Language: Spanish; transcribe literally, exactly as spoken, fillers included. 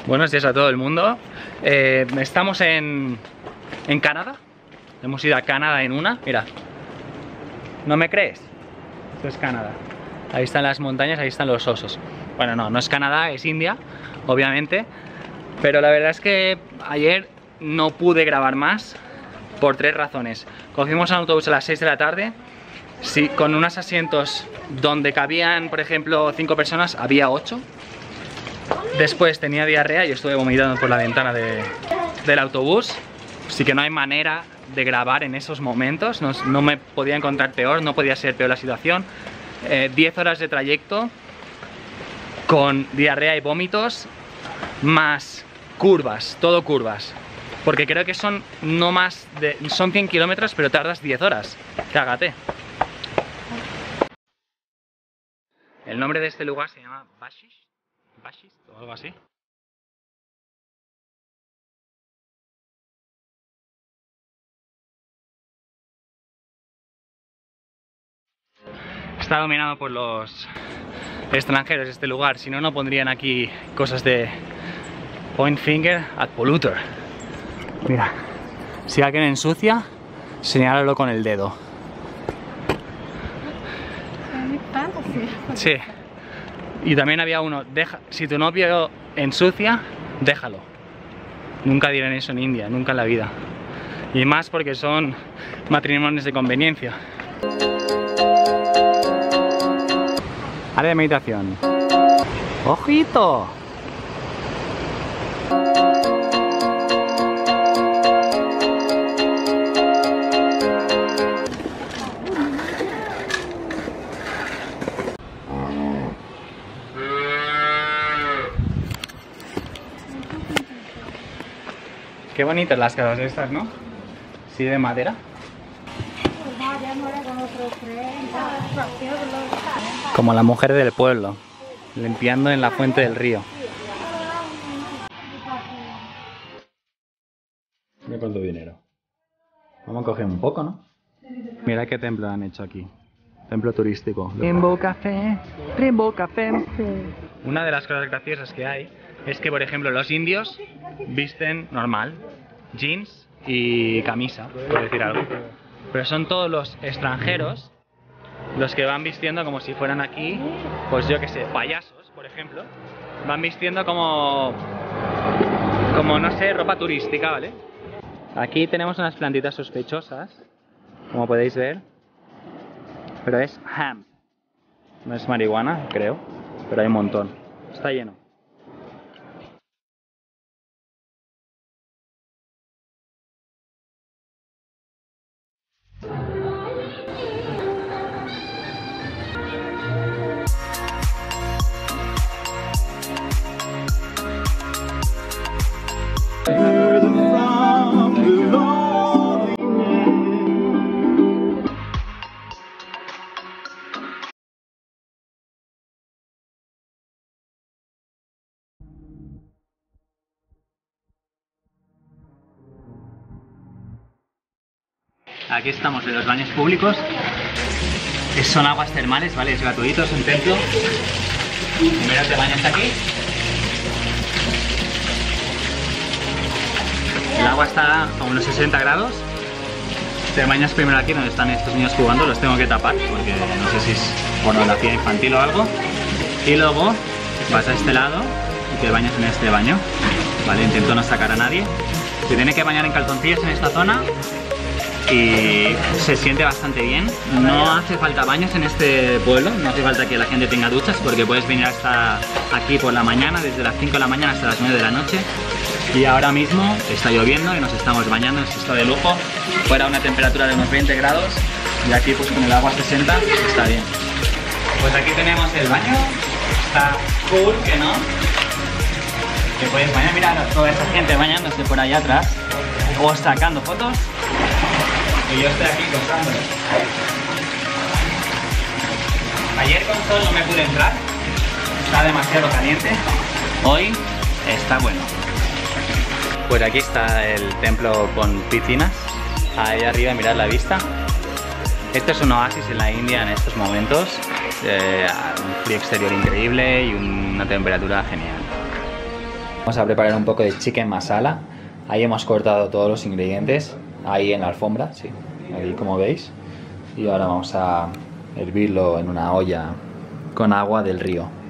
Buenos días a todo el mundo. Eh, estamos en, en Canadá. Hemos ido a Canadá en una. Mira, ¿no me crees? Esto es Canadá. Ahí están las montañas, ahí están los osos. Bueno, no, no es Canadá, es India, obviamente. Pero la verdad es que ayer no pude grabar más por tres razones. Cogimos un autobús a las seis de la tarde. Sí, con unos asientos donde cabían, por ejemplo, cinco personas, había ocho. Después tenía diarrea y estuve vomitando por la ventana de, del autobús. Así que no hay manera de grabar en esos momentos. No, no me podía encontrar peor, no podía ser peor la situación. Eh, diez horas de trayecto con diarrea y vómitos, más curvas, todo curvas. Porque creo que son no más de... son cien kilómetros, pero tardas diez horas. Cágate. El nombre de este lugar se llama Bashish. Bashish o algo así. Está dominado por los extranjeros este lugar, si no, no pondrían aquí cosas de point finger at polluter. Mira, si alguien ensucia, señálalo con el dedo. Sí. Y también había uno, deja, si tu novio ensucia, déjalo. Nunca dirán eso en India, nunca en la vida. Y más porque son matrimonios de conveniencia. Área de meditación. ¡Ojito! Qué bonitas las casas estas, ¿no? Sí, de madera. Como la mujer del pueblo, limpiando en la fuente del río. Mira cuánto dinero. Vamos a coger un poco, ¿no? Mira qué templo han hecho aquí. Templo turístico. Rainbow Café, Rainbow Café. Una de las cosas graciosas que hay es que, por ejemplo, los indios visten normal, jeans y camisa, por decir algo. Pero son todos los extranjeros los que van vistiendo como si fueran aquí, pues yo que sé, payasos, por ejemplo. Van vistiendo como, como no sé, ropa turística, ¿vale? Aquí tenemos unas plantitas sospechosas, como podéis ver. Pero es hemp. No es marihuana, creo, pero hay un montón. Está lleno. Aquí estamos en los baños públicos. Son aguas termales, ¿vale? Es gratuito, es un templo. Primero te bañas aquí. El agua está a unos sesenta grados. Te bañas primero aquí donde están estos niños jugando. Los tengo que tapar porque no sé si es pornografía infantil o algo. Y luego vas a este lado y te bañas en este baño, ¿vale? Intento no sacar a nadie. Se tiene que bañar en calzoncillos en esta zona. Y se siente bastante bien. No hace falta baños en este pueblo, no hace falta que la gente tenga duchas porque puedes venir hasta aquí por la mañana, desde las cinco de la mañana hasta las nueve de la noche. Y ahora mismo está lloviendo y nos estamos bañando, esto está de lujo. Fuera una temperatura de unos veinte grados y aquí pues con el agua a sesenta está bien. Pues aquí tenemos el baño, está cool, que no, que puedes bañar, mira a toda esa gente bañándose por allá atrás o sacando fotos. Y yo estoy aquí contándolo. Ayer con sol no me pude entrar, está demasiado caliente. Hoy está bueno. Pues aquí está el templo con piscinas. Ahí arriba, mirad la vista. Este es un oasis en la India en estos momentos. Eh, un frío exterior increíble y una temperatura genial. Vamos a preparar un poco de chicken masala. Ahí hemos cortado todos los ingredientes, ahí en la alfombra, sí, ahí como veis. Y ahora vamos a hervirlo en una olla con agua del río.